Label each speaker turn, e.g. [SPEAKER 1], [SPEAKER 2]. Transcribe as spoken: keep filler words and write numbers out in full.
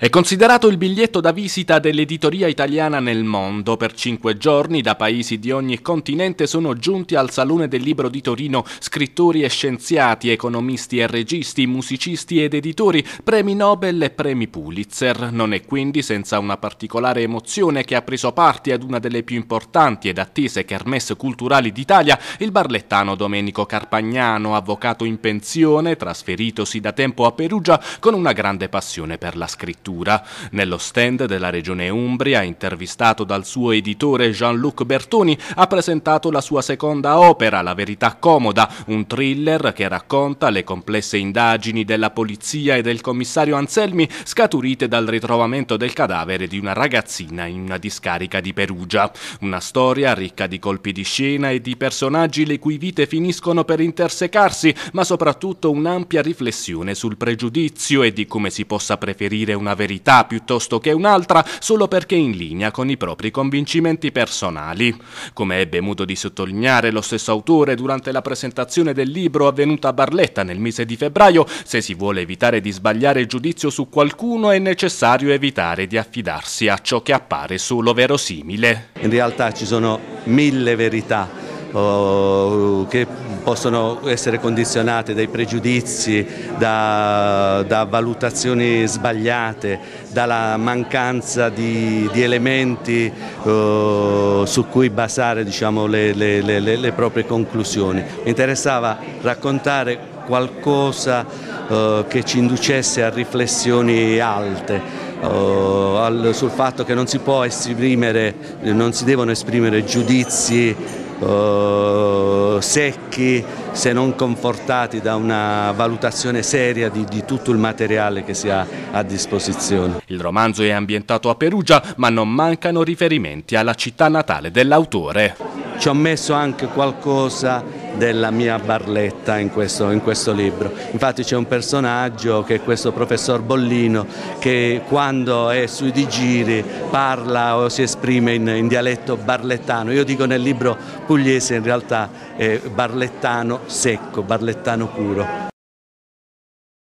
[SPEAKER 1] È considerato il biglietto da visita dell'editoria italiana nel mondo. Per cinque giorni da paesi di ogni continente sono giunti al Salone del Libro di Torino scrittori e scienziati, economisti e registi, musicisti ed editori, premi Nobel e premi Pulitzer. Non è quindi senza una particolare emozione che ha preso parte ad una delle più importanti ed attese kermesse culturali d'Italia il barlettano Domenico Carpagnano, avvocato in pensione, trasferitosi da tempo a Perugia con una grande passione per la scrittura. Nello stand della regione Umbria, intervistato dal suo editore Jean-Luc Bertoni, ha presentato la sua seconda opera, La verità comoda, un thriller che racconta le complesse indagini della polizia e del commissario Anselmi scaturite dal ritrovamento del cadavere di una ragazzina in una discarica di Perugia. Una storia ricca di colpi di scena e di personaggi le cui vite finiscono per intersecarsi, ma soprattutto un'ampia riflessione sul pregiudizio e di come si possa preferire una verità piuttosto che un'altra solo perché in linea con i propri convincimenti personali. Come ebbe modo di sottolineare lo stesso autore durante la presentazione del libro avvenuta a Barletta nel mese di febbraio, se si vuole evitare di sbagliare il giudizio su qualcuno è necessario evitare di affidarsi a ciò che appare solo verosimile.
[SPEAKER 2] In realtà ci sono mille verità Oh, che possono essere condizionate dai pregiudizi, da, da valutazioni sbagliate, dalla mancanza di, di elementi oh, su cui basare, diciamo, le, le, le, le proprie conclusioni. Mi interessava raccontare qualcosa oh, che ci inducesse a riflessioni alte, oh, al, sul fatto che non si può esprimere, non si devono esprimere giudizi Uh, secchi se non confortati da una valutazione seria di, di tutto il materiale che si ha a disposizione.
[SPEAKER 1] Il romanzo è ambientato a Perugia, ma non mancano riferimenti alla città natale dell'autore.
[SPEAKER 2] Ci ho messo anche qualcosa della mia Barletta in questo, in questo libro. Infatti c'è un personaggio che è questo professor Bollino che quando è sui di giri parla o si esprime in, in dialetto barlettano. Io dico nel libro pugliese, in realtà è barlettano secco, barlettano puro.